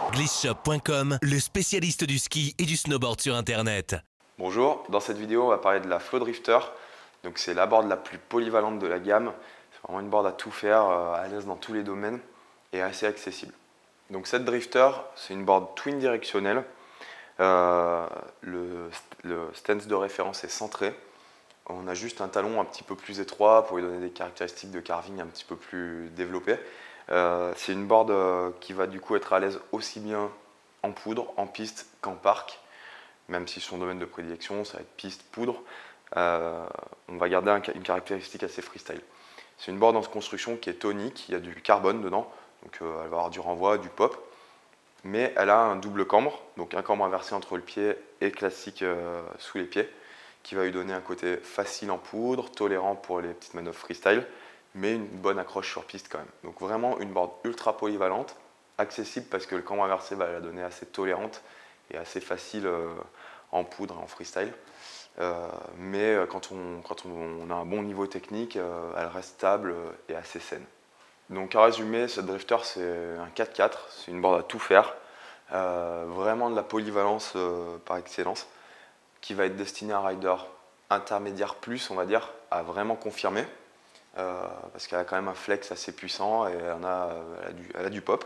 Glissshop.com, le spécialiste du ski et du snowboard sur internet. Bonjour, dans cette vidéo on va parler de la Flow Drifter. Donc c'est la board la plus polyvalente de la gamme. C'est vraiment une board à tout faire, à l'aise dans tous les domaines et assez accessible. Donc cette Drifter, c'est une board twin directionnelle. Le stance de référence est centré. On a juste un talon un petit peu plus étroit pour lui donner des caractéristiques de carving un petit peu plus développées. C'est une board qui va du coup être à l'aise aussi bien en poudre, en piste qu'en parc. Même si son domaine de prédilection, ça va être piste, poudre, on va garder une caractéristique assez freestyle. C'est une board en construction qui est tonique, il y a du carbone dedans, donc elle va avoir du renvoi, du pop, mais elle a un double cambre, donc un cambre inversé entre le pied et classique sous les pieds, qui va lui donner un côté facile en poudre, tolérant pour les petites manœuvres freestyle, mais une bonne accroche sur piste quand même. Donc vraiment une board ultra polyvalente, accessible parce que le cambre inversé va la donner assez tolérante et assez facile en poudre et en freestyle. Mais quand on a un bon niveau technique, elle reste stable et assez saine. Donc à résumer, cette Drifter c'est un 4x4, c'est une board à tout faire. Vraiment de la polyvalence par excellence, qui va être destinée à un rider intermédiaire plus, on va dire, à vraiment confirmer. Parce qu'elle a quand même un flex assez puissant et elle a du pop.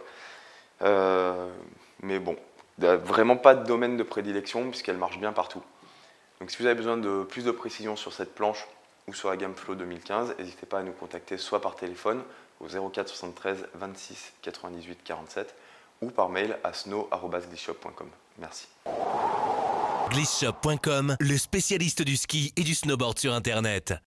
Mais bon, vraiment pas de domaine de prédilection puisqu'elle marche bien partout. Donc si vous avez besoin de plus de précision sur cette planche ou sur la gamme Flow 2015, n'hésitez pas à nous contacter soit par téléphone au 04 73 26 98 47 ou par mail à snow@glissshop.com. Merci. Glissshop.com, le spécialiste du ski et du snowboard sur internet.